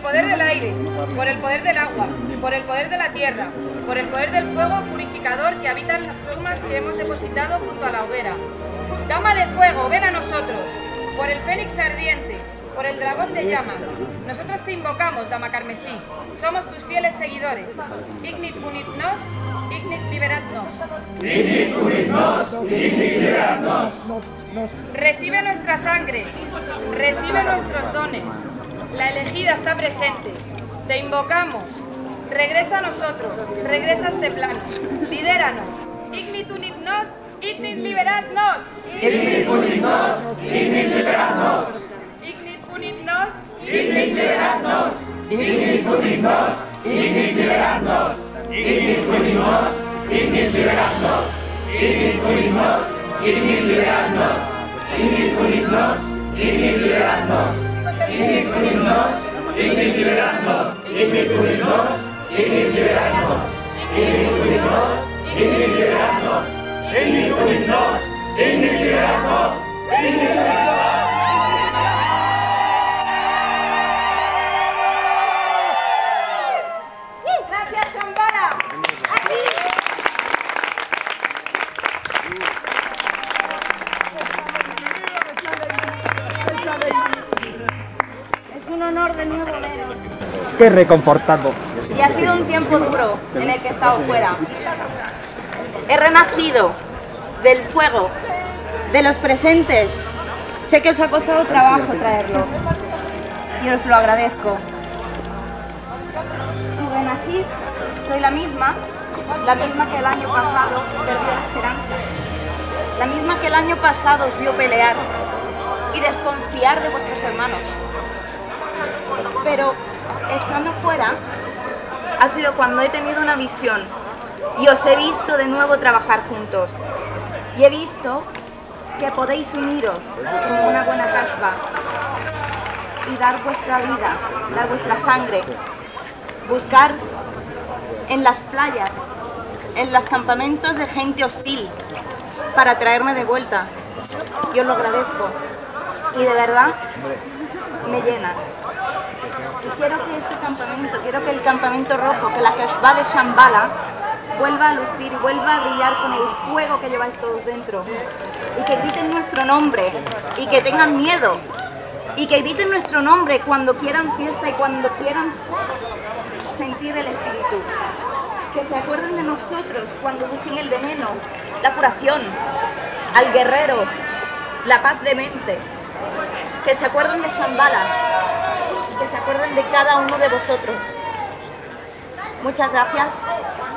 poder del aire, por el poder del agua, por el poder de la tierra, por el poder del fuego purificador que habita en las plumas que hemos depositado junto a la hoguera. Dama de fuego, ven a nosotros, por el fénix ardiente, por el dragón de llamas. Nosotros te invocamos, Dama Carmesí, somos tus fieles seguidores. Ignit unit nos, ignit liberat nos. Ignit unit nos, ignit liberat nos. Recibe nuestra sangre, recibe nuestros dones. La elegida está presente. Te invocamos. Regresa a nosotros, regresa a este plano. Lidéranos. Ignit unit nos, ignit liberat nos. Ignit unit nos, ignit liberat nos. Ignit unit nos, Ignit liberat nos. Ignit unit nos, ignit liberat nos. Ignit unit nos, ignit liberat nos. Ignit unit nos, ignit liberat nos. Ignit unit nos, ignit liberat nos. Ignit unit nos, ignit liberat nos. Ignit unit nos, ignit liberat nos. Ignit unit nos, ignit liberat nos. Ignit unit nos, ignit liberat nos. Ignit liberat nos. Gracias, Shambhala. Es un honor de nuevo veros. Qué reconfortando. Y ha sido un tiempo duro en el que he estado fuera. He renacido del fuego, de los presentes. Sé que os ha costado trabajo traerlo y os lo agradezco. Y renací, soy la misma que el año pasado perdió la esperanza. La misma que el año pasado os vio pelear y desconfiar de vuestros hermanos. Pero estando fuera, ha sido cuando he tenido una visión y os he visto de nuevo trabajar juntos. Y he visto que podéis uniros como una buena kashva y dar vuestra vida, dar vuestra sangre, buscar en las playas, en los campamentos de gente hostil para traerme de vuelta. Yo os lo agradezco y de verdad me llena. Y quiero que el campamento rojo, que la Kashva de Shambhala vuelva a lucir y vuelva a brillar con el fuego que lleváis todos dentro. Y que griten nuestro nombre y que tengan miedo. Y que griten nuestro nombre cuando quieran fiesta y cuando quieran sentir el espíritu. Que se acuerden de nosotros cuando busquen el veneno, la curación, al guerrero, la paz de mente. Que se acuerden de Shambhala. Que se acuerden de cada uno de vosotros. Muchas gracias